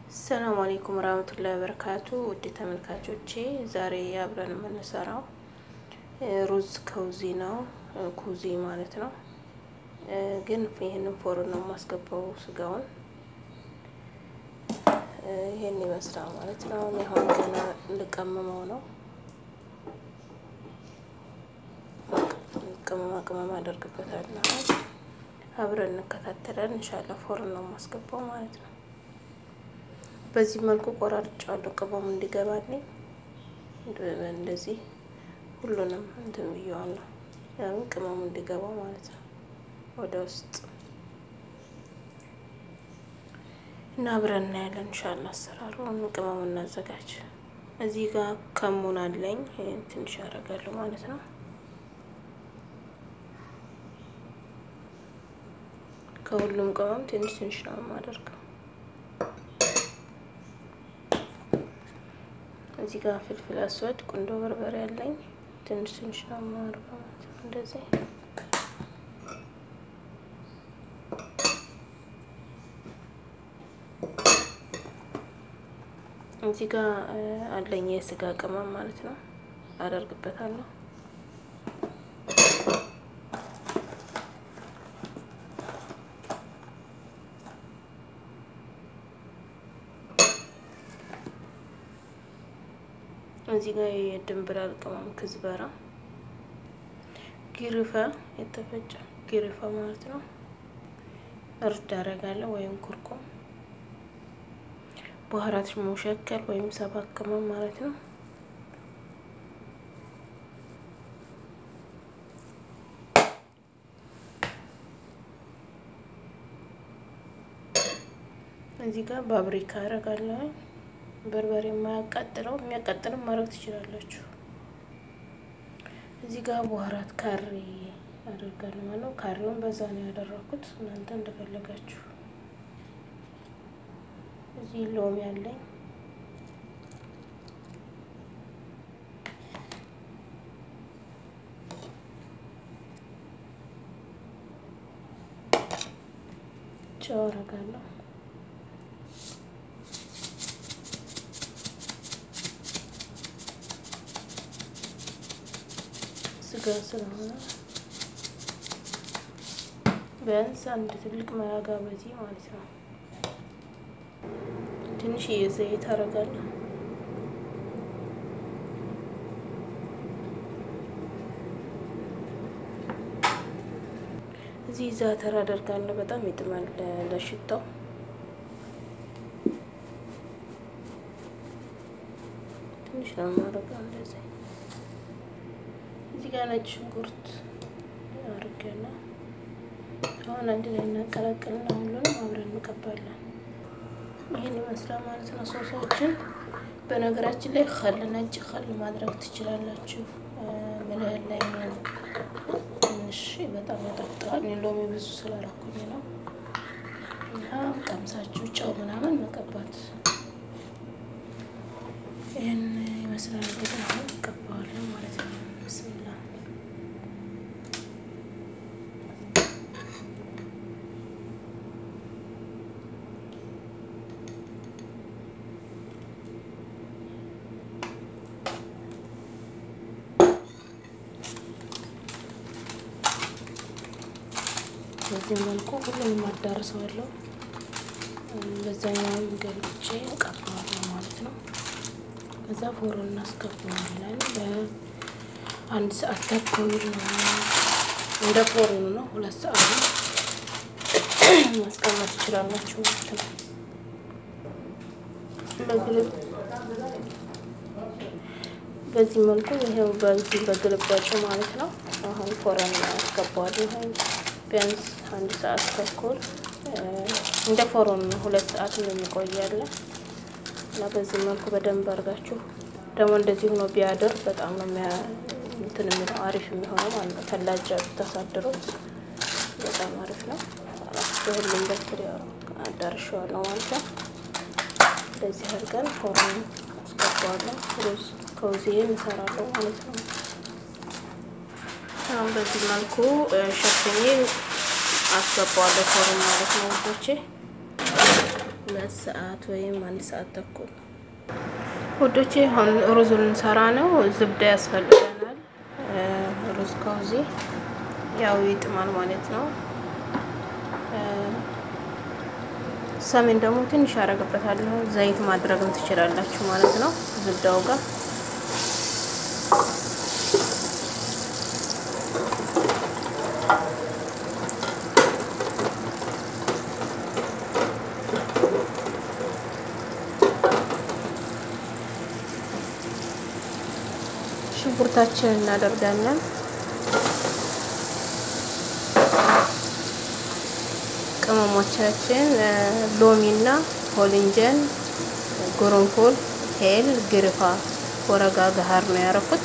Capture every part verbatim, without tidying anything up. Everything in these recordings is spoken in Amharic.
السلام عليكم ورحمة الله وبركاته. ودي تملكاتوچي زاري አብረን የምንሰራው ሩዝ ከውዚ ነው ኩዚ ማለት ነው። ግን ይሄንን ፎርን ነው ማስገባው ስጋውን ይሄን ይመስላል ማለት ነው። አሁን ገና ልቀመመው ነው ቅመማ ቅመማ አደርግበታለሁ። አብረን እንከታተለን ኢንሻአላህ ፎርን ነው ማስገባው ማለት ነው። በዚህ መልኩ ቆራርጫለሁ ቅመሙ እንዲገባልኝ እንደዚህ ሁሉንም እንትን ይያለው ያው ቅመሙ እንዲገባ ማለት ነው ወደ ውስጥ እና አብረን እናያለን ኢንሻአላህ አሰራሩን ቅመሙ እናዘጋጅ። እዚህ ጋር ከሙን አለኝ ትንሽ አረጋለሁ ማለት ነው። ከሁሉም ቅመም ትንሽ ትንሽ ነው ማደርገው። እዚህ ጋር ፍልፍል አስወድ ቁንዶ በርበሬ ያለኝ ትንሽ ትንሽ ነው ማደርገው እንደዚህ። እዚህ ጋር አለኝ የስጋ ቅመም ማለት ነው አደርግበታለሁ። እዚህ ጋር የድንብላል ቅመም ክዝበራ ግርፋ የተፈጨ ግርፋ ማለት ነው እርድ አደርጋለሁ ወይም ኩርኩም በኋራት ሙሸከል ወይም ሰባት ቅመም ማለት ነው። እዚህ ጋር ባብሪካ አደርጋለሁ በርበሬ ማያቃጥለው የሚያቃጥለው ማድረግ ትችላላችሁ። እዚህ ጋር በኋራት ካሪ አደርጋለሁ ማለት ነው። ካሪውን በዛ ነው ያደረኩት እናንተ እንደፈለጋችሁ። እዚህ ሎሚ ያለኝ ጨው አደርጋለሁ። ስጋ ስለሆነ ቢያንስ አንድ ትልቅ መያጋ በዚህ ማለት ነው። ትንሽ የዘይት አደርጋለሁ። እዚህ ዛተር አደርጋለሁ በጣም ይጥማል ለሽታው። ትንሽ ነው ማረጋው እንደዚህ። እዚህ ጋር ነጭ ሽንኩርት አድርገና አሁን አንድ ላይ እናቀላቅልና ሁሉንም አብረን እንቀባለን። ይሄን ይመስላል ማለት ነው ሶሶችን። በነገራችን ላይ ኸል ነጭ ኸል ማድረግ ትችላላችሁ። መልህል ላይ ነው ትንሽ በጣም ያጣፍጣል። ሎሚ ብዙ ስላደረኩኝ ነው እና ቀምሳችሁ ጨው ምናምን መቀባት ይሄን ይመስላል በጣም ቀባዋለሁ ማለት ነው። ብስሚላህ በዚህ መልኩ ሁሉንም አዳርሰዋለሁ። በዛኛው ገልጬ ቀባዋለሁ ማለት ነው። ከዛ ፎርን እናስገባዋለን በአንድ ሰዓት ተኩል ነው እንደ ፎርኑ ነው። ሁለት ሰዓት ማስቀመጥ ትችላላችሁ ማለት ነው። በግልብ በዚህ መልኩ ይሄው በዚህ በግልባጩ ማለት ነው። አሁን ፎርን እናስገባዋለሁ ቢያንስ አንድ ሰዓት ተኩል እንደ ፎርኑ ነው። ሁለት ሰዓት ነው የሚቆያለ እና በዚህ መልኩ በደንብ አርጋችሁ ደግሞ እንደዚህ ሆኖ ቢያድር በጣም ነው እንትን የሚለው አሪፍ የሚሆነው ማለት ነው። ተላጃ ተሳድሩት በጣም አሪፍ ነው። ሁሉም በትሪያ አዳርሻለሁ ማለት ነው። እንደዚህ አድርገን ፎርን አስገባዋለሁ። ሩዝ ከውዚን እንሰራለን ማለት ነው። አሁን በዚህ መልኩ ሸፍኜ አስገባዋለሁ ፎርን ማለት ነው። ወንዶቼ ሁለት ሰዓት ወይም አንድ ሰዓት ተኩል ወዶቼ አሁን ሩዙን እንሰራ ነው ዝብዳ ያስፈልገናል ሩዝ ከውዚ ያው ይጥማል ማለት ነው ሰሜን ደግሞ ትንሽ አረጋግበታለሁ ዘይት ማድረግም ትችላላችሁ ማለት ነው ዝብዳው ጋር ሽንኩርታችን እናደርጋለን ቅመሞቻችን ሎሚና ሆሊንጀን ጉርንፉል ሄል ግርፋ ወረጋ ጋር ነው ያረኩት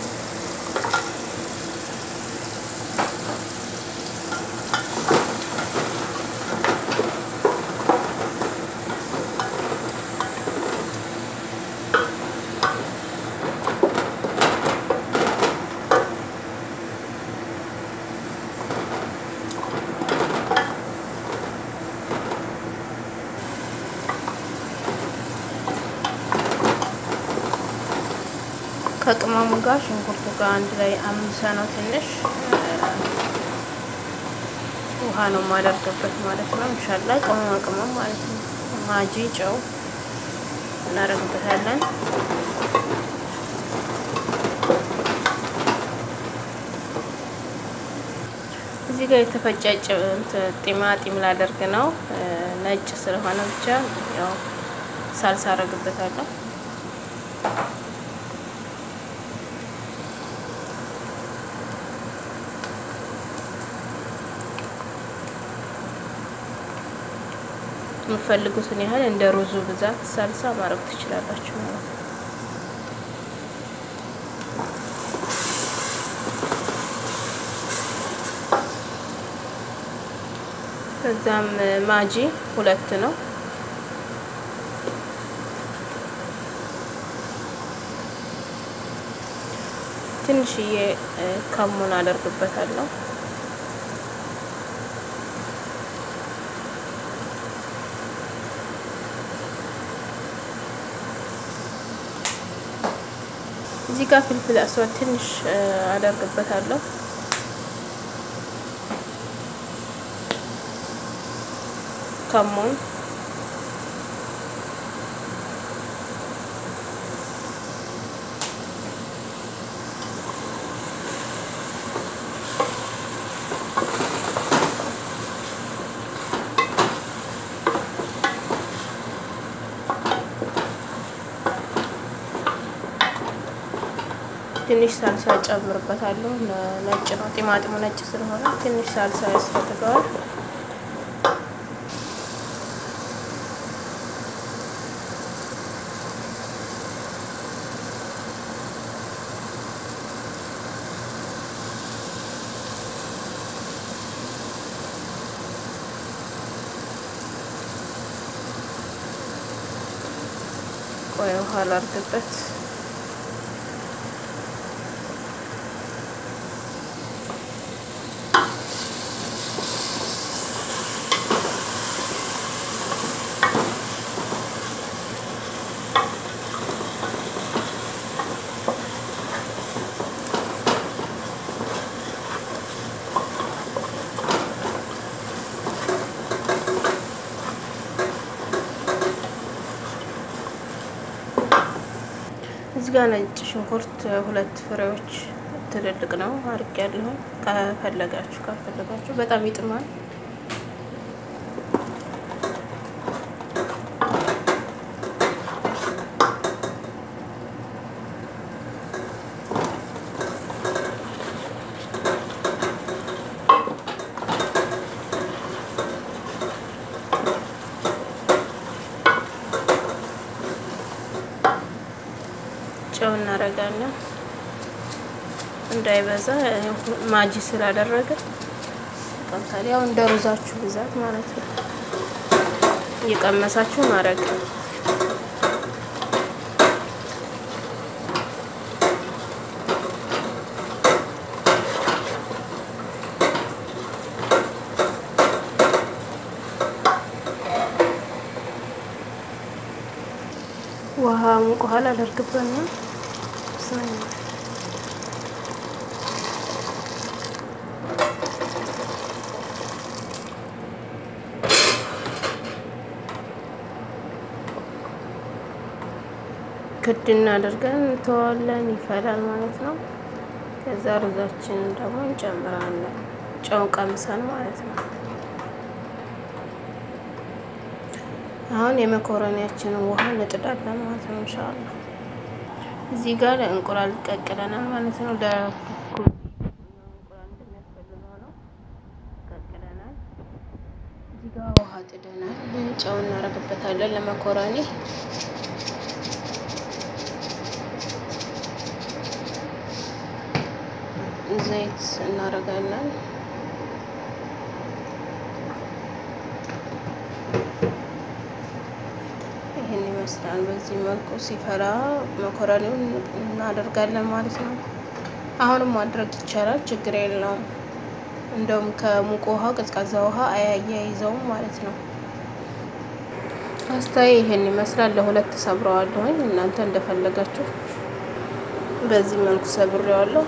ከቅመሙ ጋር ሽንኩርቱ ጋር አንድ ላይ አምሳ ነው ትንሽ ውሃ ነው ማደርግበት ማለት ነው ኢንሻአላህ ቅመማ ቅመም ማለት ነው ማጂ ጨው እናደርግበታለን እዚህ ጋር የተፈጨጨ ጢማቲም ላደርግ ነው ነጭ ስለሆነ ብቻ ያው ሳልሳ አደርግበታለሁ ምፈልጉትን ያህል እንደ ሩዙ ብዛት ሳልሳ ማረግ ትችላላችሁ ማለት ነው ከዛም ማጂ ሁለት ነው ትንሽዬ ከሙን አደርግበታለሁ እዚህ ጋር ፍልፍል አስዋት ትንሽ አደርግበታለሁ ከሙን ትንሽ ሳልሳ ጨምርበታለሁ ነጭ ነው ጢማቲሙ ነጭ ስለሆነ ትንሽ ሳልሳ ያስፈልገዋል ቆይ ውሃ ላድርግበት እዚጋ ነጭ ሽንኩርት ሁለት ፍሬዎች ትልልቅ ነው አርቄያለሁ ከፈለጋችሁ ከፈለጋችሁ በጣም ይጥማል ጨው እናደርጋለን እንዳይበዛ ማጂ ስላደረገ ቀምሳሌ ያው እንደ ሩዛችሁ ብዛት ማለት ነው እየቀመሳችሁ ማረግ ውሃ ሙቅ ውሃ ላደርግበት ነው። ክድ እናደርገን እንተዋለን፣ ይፈላል ማለት ነው። ከዛ ሩዛችንን ደግሞ እንጨምራለን፣ ጨው ቀምሰን ማለት ነው። አሁን የመኮረኒያችንን ውሃ እንጥዳለን ማለት ነው። ኢንሻአላህ እዚህ ጋር እንቁላል ቀቅለናል ማለት ነው። ለኩኩ እንቁላል እንደሚያስፈልገው ነው ቀቅለናል። እዚህ ጋር ውሃ ጥደናል፣ ጨው እናደርግበታለን ለመኮረኒ። ዘይት እናደርጋለን። ይሄን ይመስላል። በዚህ መልኩ ሲፈላ መኮረኒውን እናደርጋለን ማለት ነው። አሁንም ማድረግ ይቻላል፣ ችግር የለውም። እንደውም ከሙቅ ውሃ ቀዝቃዛ ውሃ አያያይዘውም ማለት ነው። ፓስታዬ ይሄን ይመስላል። ለሁለት ሰብረዋለሁኝ፣ እናንተ እንደፈለጋችሁ በዚህ መልኩ ሰብሬዋለሁ።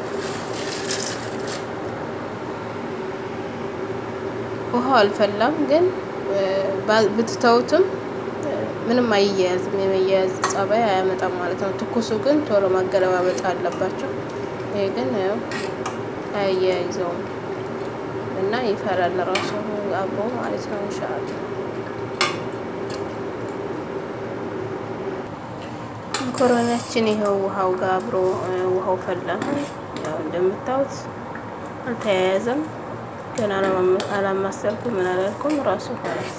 ውሃ አልፈላም፣ ግን ብትተውትም ምንም አይያያዝም፣ የመያያዝ ጸባይ አያመጣም ማለት ነው። ትኩሱ ግን ቶሎ ማገለባበጥ አለባቸው። ይሄ ግን አያያይዘውም እና ይፈራል ራሱ አብሮ ማለት ነው። ኢንሻአላህ መኮረኒያችን ይሄው ውሃው ጋር አብሮ ውሃው ፈላ። ያው እንደምታዩት አልተያያዘም። ገና አላማሰልኩም፣ ምን አላልኩም፣ ራሱ ፈራስ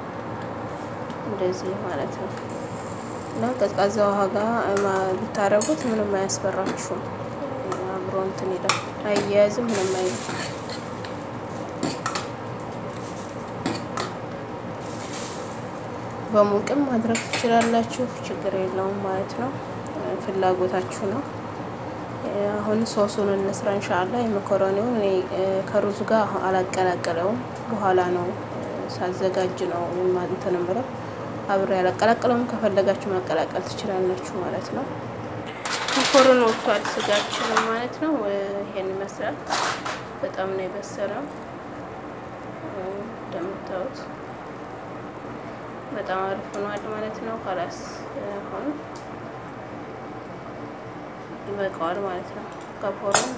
እንደዚህ ማለት ነው። እና ቀዝቃዛ ውሃ ጋር ብታረጉት ምንም አያስፈራችሁም፣ አብሮ እንትን ይላል፣ አያያዝም፣ ምንም አይልም። በሙቅም ማድረግ ትችላላችሁ፣ ችግር የለውም ማለት ነው። ፍላጎታችሁ ነው። አሁን ሶሱን እንስራ ኢንሻአላህ። የመኮረኒውን እኔ ከሩዝ ጋር አላቀላቀለውም፣ በኋላ ነው ሳዘጋጅ ነው እንትን ምለው አብሬ አላቀላቀለውም። ከፈለጋችሁ ማቀላቀል ትችላላችሁ ማለት ነው። መኮረኒ ወጥቷል ስጋችን ማለት ነው። ይሄን ይመስላል። በጣም ነው የበሰለው እንደምታዩት፣ በጣም አሪፍ ሆኗል ማለት ነው። خلاص አሁን ይበቃዋል ማለት ነው። ከፎረን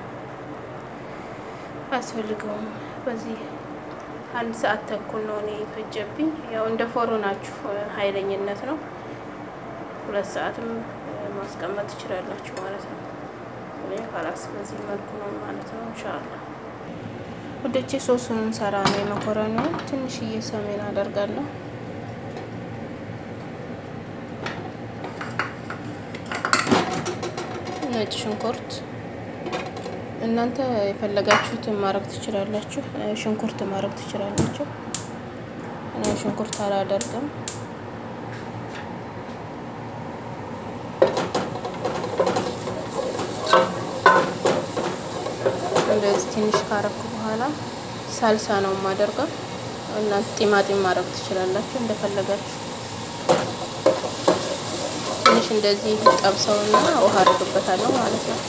አስፈልገውም በዚህ አንድ ሰዓት ተኩል ነው እኔ ፈጀብኝ። ያው እንደ ፎረናችሁ ኃይለኝነት ነው። ሁለት ሰዓትም ማስቀመጥ ትችላላችሁ ማለት ነው። እኔ خلاص በዚህ መልኩ ነው ማለት ነው። ኢንሻአላህ ወደቼ ሶሱን እንሰራ ነው። የመኮረኒው ትንሽዬ ሰሜን አደርጋለሁ። ነጭ ሽንኩርት እናንተ የፈለጋችሁትን ማድረግ ትችላላችሁ። ሽንኩርት ማድረግ ትችላላችሁ። እኔ ሽንኩርት አላደርግም። እንደዚህ ትንሽ ካረኩ በኋላ ሳልሳ ነው የማደርገው። እናንተ ጢማጢም ማድረግ ትችላላችሁ እንደፈለጋችሁ። ትንሽ እንደዚህ ጠብሰውና ውሃ አድርግበታለሁ ማለት ነው።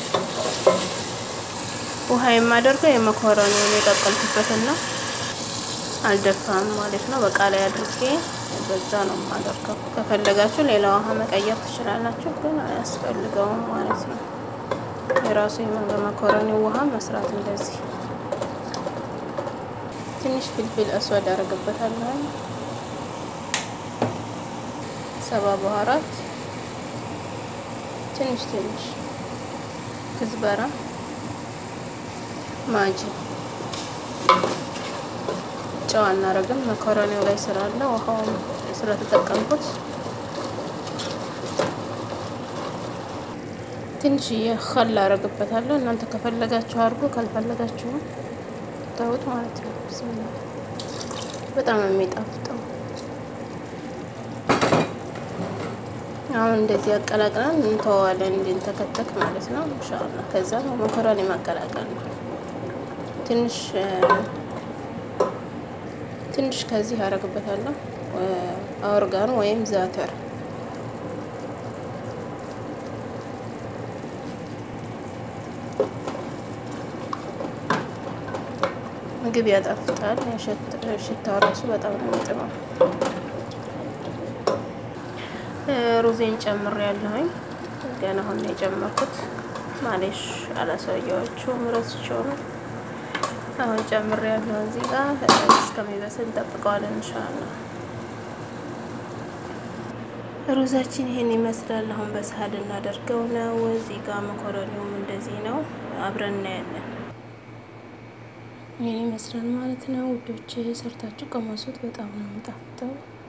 ውሃ የማደርገው የመኮረኒውን የቀቀልኩበትና አልደፋም ማለት ነው። በቃ ላይ አድርጌ በዛ ነው የማደርገው። ከፈለጋችሁ ሌላ ውሃ መቀየር ትችላላችሁ፣ ግን አያስፈልገውም ማለት ነው። የራሱ የመኮረኒው ውሃ መስራት እንደዚህ። ትንሽ ፍልፍል አስዋድ አደርግበታለሁ። ሰባ በኋራት ትንሽ ትንሽ ክዝበራ፣ ማጂ፣ ጨው አናረግም። መኮረኒው ላይ ስላለ ውሃው ስለተጠቀምኩት ትንሽ የኸል አረግበታለሁ። እናንተ ከፈለጋችሁ አድርጉ፣ ካልፈለጋችሁ ተውት ማለት ነው። በጣም የሚጣፍጠው አሁን እንደዚህ አቀላቅለን እንተዋለን እንድንተከተክ ማለት ነው ኢንሻአላህ። ከዛ መኮረኒ ማቀላቀል ነው። ትንሽ ትንሽ ከዚህ አረግበታለሁ። ኦርጋኖ ወይም ዛተር ምግብ ያጣፍጣል ሽታው ራሱ በጣም ነው የሚጥመው ሩዜን ጨምሬያለሁኝ ገና አሁን ነው የጨመርኩት ማለሽ አላሳያችሁም ረስቼው ነው አሁን ጨምሬያለሁ እዚህ ጋር እስከሚበስል እንጠብቀዋለን ኢንሻአላህ ሩዛችን ይሄን ይመስላል አሁን በሳህን እናደርገው ነው እዚህ ጋር መኮረኒውም እንደዚህ ነው አብረን እናያለን ይሄን ይመስላል ማለት ነው ውዶቼ ሰርታችሁ ቀመሱት በጣም ነው የሚጣፍጠው